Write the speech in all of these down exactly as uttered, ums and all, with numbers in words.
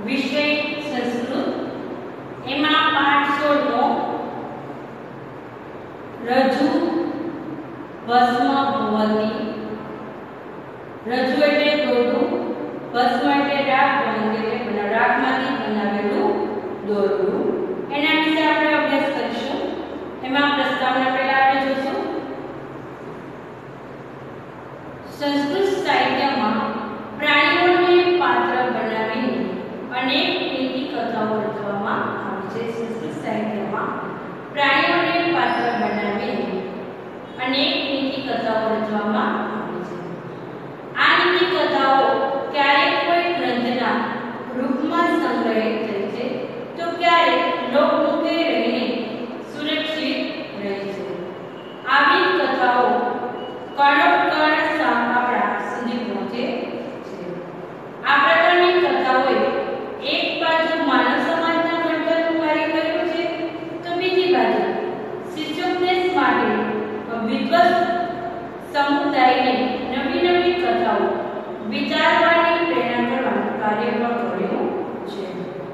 વિષય સંસ્કૃત, એમાં પાઠ સોળ નો રજુ ભસ્મ ભવતી, રજુ એટલે દોરડું, ભસ્મ એટલે રાખ, ભવતી એટલે રાખમાંથી બનાવેલું દોરડું. એના વિશે આપણે અભ્યાસ કરીશું. એમાં પ્રસ્તાવના પહેલા આપણે જોશું. સંસ્કૃત સાહિત્યમાં પ્રાણીઓને પાત્ર બનાવીને અનેક નીતિ કથાઓ રચવામાં આવી છે. સંસ્કૃત સાહિત્યમાં પ્રાણીઓને પાત્ર બનાવીને અનેક નીતિ કથાઓ રચવામાં આવી છે. આ નીતિ કથાઓ ક્યારેક કોઈ ગ્રંથના રૂપમાં સંગ્રહિત થઈ છે, તો ક્યારેક લોકમુખે રહીને સુરક્ષિત રહી છે. આવી કથાઓ કણોકણ આપણા સુધી પહોંચે છે. આ પ્રકારની કથાઓએ એક બાજુ માનવ સમાજના ઘડતરનું કાર્ય કર્યું છે, તો બીજી બાજુ શિશોપદેશ માટે વિદ્વત સમુદાયને નવી નવી કથાઓ વિચારવાની પ્રેરણા કરવાનું કાર્ય પણ કર્યું છે.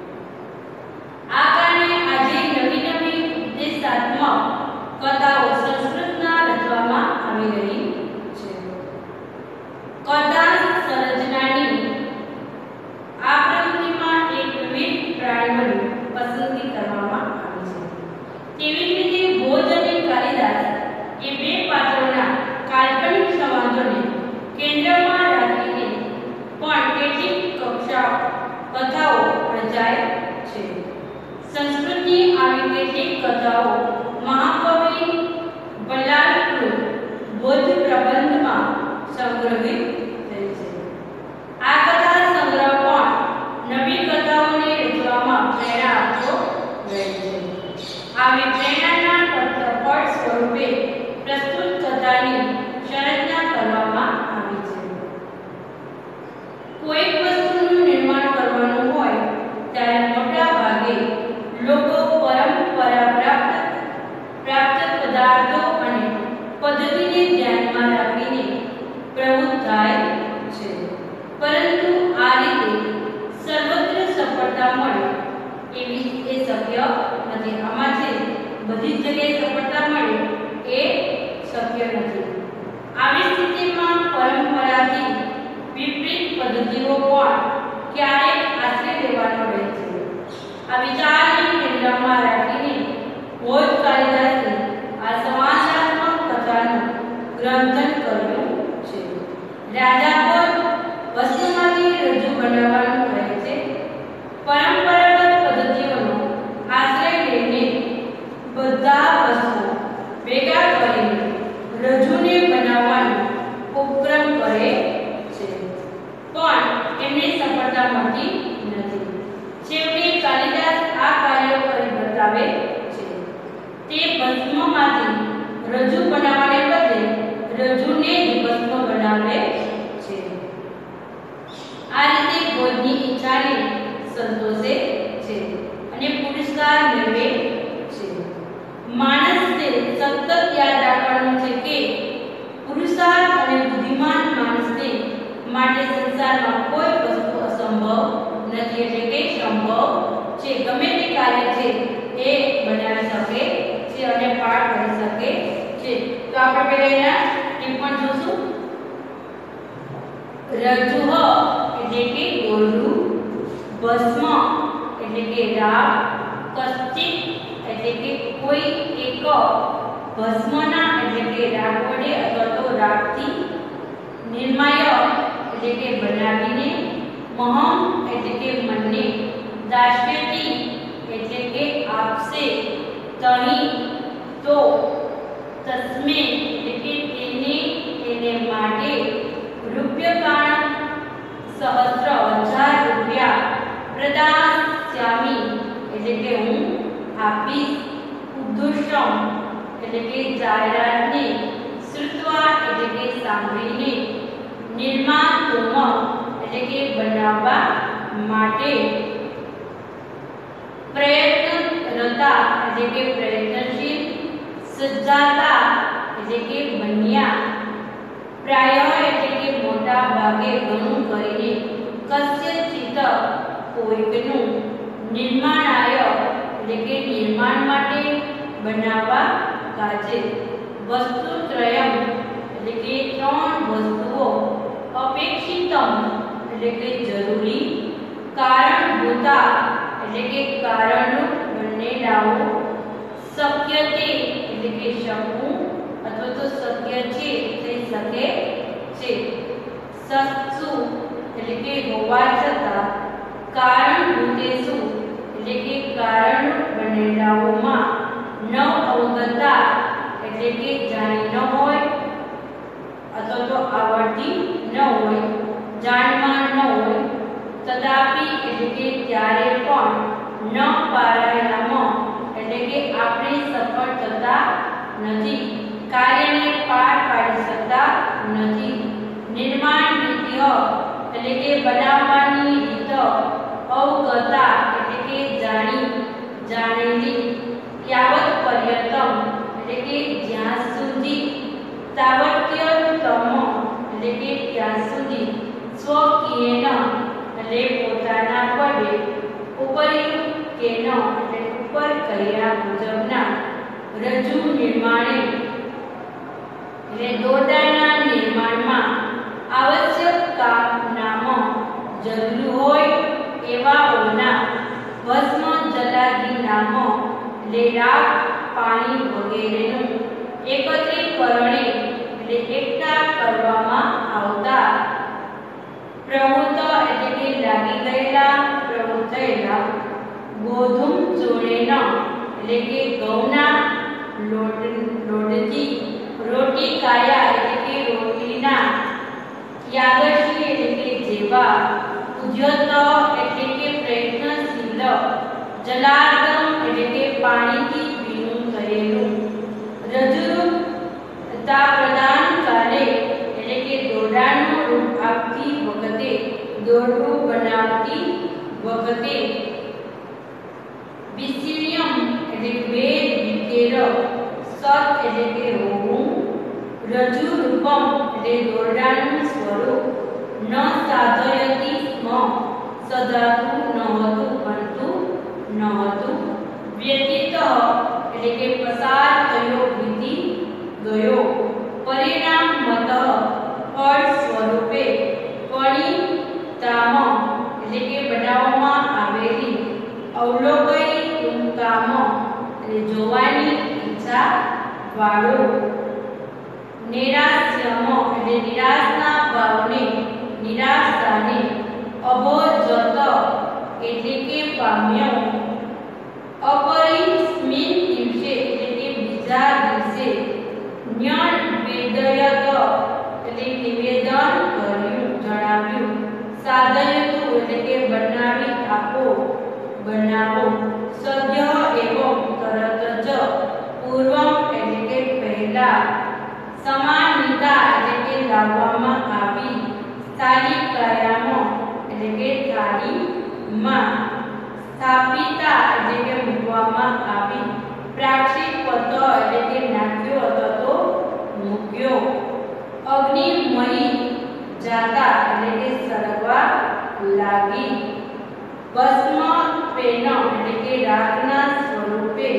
આ કારણે આજે નવી નવી ઉપદેશાત્મક કથાઓ સંસ્કૃતના રચવામાં આવી રહી છે. કથા સંરચનાની આ પ્રવૃત્તિમાં એક વિવિધ પ્રાણીઓની પસંદગી કરવામાં આવી છે. તેવી જ રીતે ભોજ અને કાલિદાસ એ બે પાત્રોના કાલ્પનિક સંવાદોને કેન્દ્રમાં રાખીને પણ કેટલીક કક્ષા કથાઓ રચાય છે. સંસ્કૃતની આવી કેટલીક કથાઓ મહાકવિ બલ્લાળકૃત ભોજ પ્રબંધમાં સંગ્રહિત થઈ છે. આ કથા સંગ્રહ પણ નવી કથાઓને રચવામાં પ્રેરણા આપતો રહે છે. આવી પ્રેરણાના તત્પર સ્વરૂપે પ્રસ્તુત કથાની સંરચના કરવામાં આવી છે. કોઈ વસ્તુનું નિર્માણ કરવાનું હોય ત્યારે મોટા ભાગે લોકો પરંપરા પ્રાપ્ત પ્રાપ્ત પદાર્થો અને પદ્ધતિને ધ્યાનમાં રાખીને પ્રવૃત્ત થાય છે. પરંતુ આ રીતે સર્વત્ર સફળતા મળે એવી એ શક્ય નથી. આમાં છે બધી જ જગ્યાએ સફળતા મળે એ શક્ય નથી. આવી સ્થિતિમાં પરંપરાથી વિપરીત પદ્ધતિઓ પણ ક્યારેક આશ્રય લેવાનો રહે છે. આ વિચારને કેન્દ્રમાં રાખીને ભોજ કાલિદાસે આ સમાચાત્મક કથાનું ગ્રંથન કર્યું છે. રાજા ભોજ વસ્તુમાંથી રજૂ બનાવવાનું કહે છે. પરંપરાગત પદ્ધતિઓનો આશ્રય લઈને બધા વસ્તુઓ ભેગા કરીને રજૂને બનાવવાનો ઉપક્રમ કરે છે, પણ એમને સફળતા મળતી નથી. છેવટે કાલિદાસ આ કાર્ય કરી બતાવે છે. તે ભસ્મમાંથી રજૂ બનાવવાને બદલે રજૂને જ ભસ્મ બનાવે છે. આ રીતે ભોજની ઈચ્છાને સંતોષે છે અને પુરસ્કાર મેળવે છે. માણસને સતત યાદ રાખવાનું છે કે પુરુષાર્થ અને બુદ્ધિમાન માણસને માટે સંસારમાં કોઈ વસ્તુ અસંભવ નથી. એટલે કે સંભવ છે. ગમે તે કાર્ય છે એ બનાવી શકે છે અને પાર કરી શકે છે. તો આપણે પહેલા એના ટિપ્પણ જોશું. રજુહ એટલે કે દોરડું, ભસ્મ એટલે કે રાખ, કશ્ચિત એટલે કે કોઈ એક, ભસ્મના એટલે કે રાખ વડે અથવા તો રાખથી, નિર્માય એટલે કે બનાવીને, મહમ એટલે કે મનને, દાસ્યતિ એટલે કે આપશે, તહી તો, તસ્મે એટલે કે તેને તેને માટે, રૂપ્યકાણ સહસ્ત્ર હજાર રૂપિયા, પ્રદાસ્યામિ એટલે કે હું આપીશ, ઉદ્દુષમ એટલે કે જાહેરાતને, શ્રુત્વા એટલે કે સાંભળીને, નિર્માતુમ એટલે કે બનાવવા માટે, પ્રયત્નરતા એટલે કે પ્રયત્નશીલ, સજ્જાતા એટલે કે બન્યા, પ્રાય એટલે કે મોટા ભાગે ઘણું કરીને, કસ્યચિત કોઈકનું નિર્માણાય એટલે કે નિર્માણ માટે બનાવવા કાજે વસ્તુત્રયમ એટલે કે ત્રણ વસ્તુઓ અપેક્ષિતમ એટલે કે જરૂરી કારણભૂતા એટલે કે કારણરૂપ બનેલાઓ શક્ય તે એટલે કે શકવું અથવા તો શક્ય છે થઈ શકે છે સત્સુ એટલે કે હોવા છતાં કારણભૂતેષુ એટલે કે કારણરૂપ બનેલાઓમાં ન અવગતા એટલે કે જાણી ન હોય અથવા તો આવડતી ન હોય જાણમાં ન હોય તદાપી એટલે કે ત્યારે પણ ન પારાયણમાં એટલે કે આપણે સફળ થતા નથી કાર્યને પાર પાડી શકતા નથી નિર્માણ રીત્ય એટલે કે બનાવવાની રીત અવગતા એટલે કે જાણી જાણેલી યાવત પર્યતમ એટલે કે જ્યાં સુધી તાવત્યતમ એટલે કે ત્યાં સુધી સ્વકીયન એટલે પોતાના પદે ઉપરિયુક્તેન એટલે ઉપર કર્યા મુજબના રજુ નિર્માણે એટલે દોરડાના નિર્માણમાં આવશ્યક કામનામાં જરૂર હોય એવાઓના ભસ્મ જલાદિ નામ એટલે રાખ પાણી વગેરેનું એકત્રીકરણે એટલે એકઠા કરવામાં આવતા પ્રવૃત્ત એટલે કે લાગી ગયેલા પ્રવૃત્ત થયેલા ગોધુમ ચોળેન એટલે કે ઘઉંના લોટ લોટથી રોટી કાયા એટલે કે રોટલીના યાગશી એટલે કે જેવા ઉદ્યત એટલે કે પ્રયત્નશીલ જલાર્દમ એટલે કે પાણીથી ભીનું થયેલું રજુરૂપતા પ્રદાન કાલે એટલે કે દોરડાનું રૂપ આપતી વખતે દોરડું બનાવતી વખતે વિશિણ્યમ એટલે વેદ વિકેર સત એટલે કે હોવું રજુરૂપમ એટલે દોરડાનું સ્વરૂપ ન સાધયતી સ્મ સદાતું ન હતું બનતું ન હતું વ્યતીત એટલે કે પસાર થયો વીતી ગયો પરિણામ મત ફળ સ્વરૂપે પરિતામ એટલે કે બનાવવામાં આવેલી અવલોકઈ તુમકામ એટલે જોવાની ઈચ્છા વાળો નિરાશ્યમ એટલે નિરાશના ભાવને નિરાશાને અભોજત એટલે કે પામ્યો અપરિસ્મિત દિવસે એટલે કે બીજા દિવસે જ્ઞાન વેદયત એટલે નિવેદન કર્યું જણાવ્યું સાધયતુ એટલે કે બનાવી આપો બનાવો સદ્ય એવં તરત જ પૂર્વમ એટલે કે પહેલા સમાનિતા એટલે કે લાવવામાં આવી સ્થાલિકાયામાં એટલે કે થાળીમાં સ્થાપિતા એટલે કે મૂકવામાં આવી પ્રાક્ષિપત એટલે કે નાખ્યો અથવા તો મૂક્યો અગ્નિમયી જાતા એટલે કે સળગવા લાગી ભસ્મ પેન એટલે કે રાખના સ્વરૂપે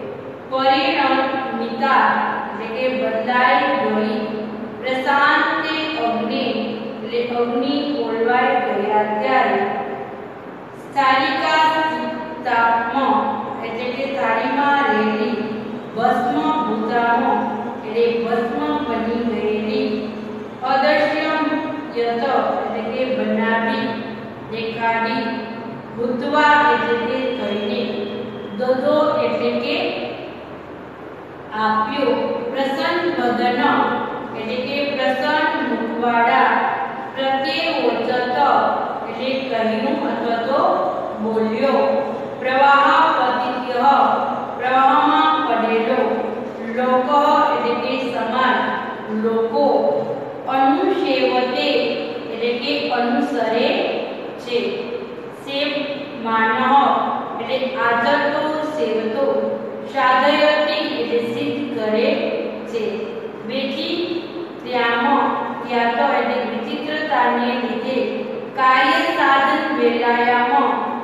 પરિણમિતા એટલે કે બદલાઈ ગઈ પ્રશાંતે અગ્નિ એટલે અગ્નિ ઓલવાઈ ગયા ત્યારે સ્થાલિકા તાપમાં એટલે કે થાળીમાં રહેલી ભસ્મ ભૂતામાં એટલે ભસ્મ બની ગયેલી અદૃશ્યમ યત એટલે કે બનાવી દેખાડી ભૂતવા એટલે કે થઈને દોધો એટલે કે આપ્યો પ્રસન્ન વદન એટલે કે પ્રસન્ન મુખવાડા પ્રત્યે ઓચત એટલે કહ્યું અથવા તો બોલ્યો પ્રવાહ પતિત્ય પ્રવાહમાં પડેલો લોક એટલે કે સમાન લોકો અનુસેવતે એટલે કે અનુસરે છે સેવ માનહ એટલે આચરતો સેવતો સાધયતી એટલે સિદ્ધ કરે છે વેચી ત્યામાં ત્યાતો એટલે વિચિત્રતાને લીધે કાર્ય સાધન વેલાયામાં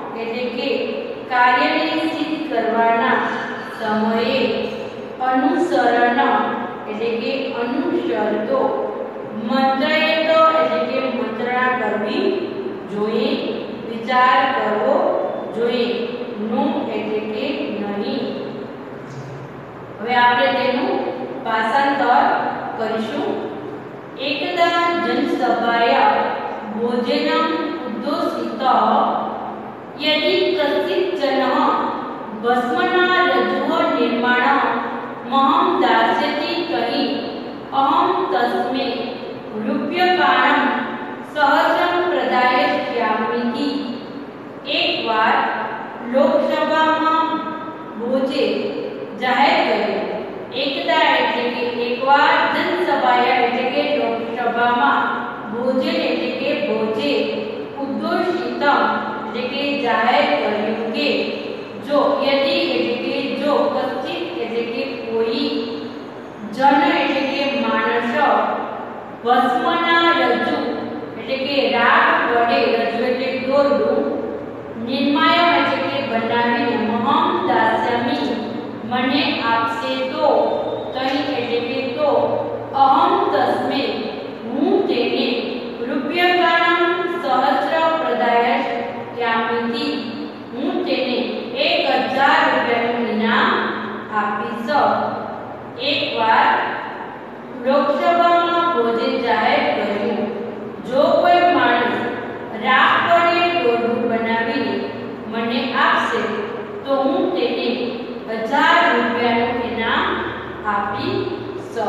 કાર્યને સિદ્ધ કરવાના સમયે અનુસરણ એટલે કે અનુસરતો મંત્રયતો એટલે કે મંત્રણા કરવી જોઈએ, વિચાર કરવો જોઈએ, નું એટલે કે નહીં. હવે આપણે તેનું ભાષાંતર કરીશું. એકદા જનસભાયા ભોજનમ ઉદ્ઘોષિત યદિ કશ્ચિત જનઃ ભસ્મના રજ્જુઃ નિર્માણ મહં દાસ્યતિ કહી અહં તસ્મે રૂપ્યકાણં સહસ્રં પ્રદાયષ્યામિતિ. એકવાર લોકસભામાં ભોજે જાહેર કર્યું. એકદા એટલે કે એકવાર જનસભાયા એટલે કે લોકસભામાં ભોજન એટલે કે ભોજે ઉદ્ઘોષિત એટલે કે જાહેર કર્યું કે જો યદિ એટલે કે જો કશ્ચિત એટલે કે કોઈ જન એટલે કે માણસ ભસ્મના રજ્જુ એટલે કે રાખ વડે રજ્જુ એટલે દોરડું નિર્માય એટલે કે બનાવીને મહં દાસ્યામિ મને આપશે તો કહી એટલે કે તો અહં તસ્મે હું તેને રૂપ્યકાણં સહસ્ર પ્રદાયષ્યામિતિ હું તેને એક હજાર રૂપિયાનું ઇનામ આપીશ. એકવાર લોકસભામાં ભોજન જાહેર કર્યું. જો કોઈ માણસ રાખ વડે દોરડું બનાવીને મને આપશે તો હું તેને હજાર રૂપિયાનું ઇનામ આપીશ.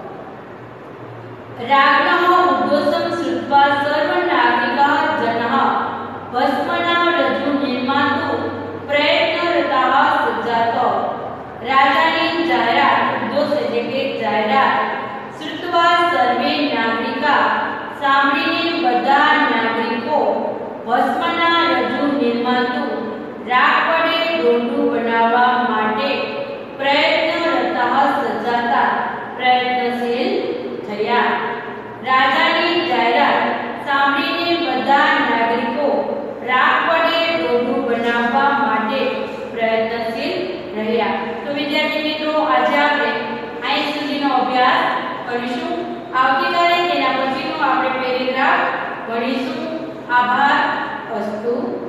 રાજ્ઞઃ ઉદ્ઘોષમ શ્રુત્વા સર્વ નાગરિકાઃ જનઃ ભસ્મના રજ્જુ નિર્માતુ પ્રયત્નરતાઃ સજ્જાત. રાજાની જાહેરાત ઉદ્ઘોષ એટલે કે જાહેરાત શ્રુત્વા સર્વે નાગરિકા સાંભળીને બધા નાગરિકો ભસ્મના રજ્જુ નિર્માતુ રાખ વડે દોરડું બનાવવા માટે પ્રયત્નરતાઃ સજ્જાતા પ્રયત્નશીલ થયા. રાજાની જાહેરાત સાંભળીને બધા નાગરિકો રાખ વડે દોરડું બનાવવા માટે પ્રયત્નશીલ રહ્યા. તો વિદ્યાર્થી મિત્રો, આજે આપણે અહીં સુધીનો અભ્યાસ કરીશું. આવતીકાલે તેના પછીનો આપણે પેરેગ્રાફ ભણીશું. આભાર. અસ્તુ.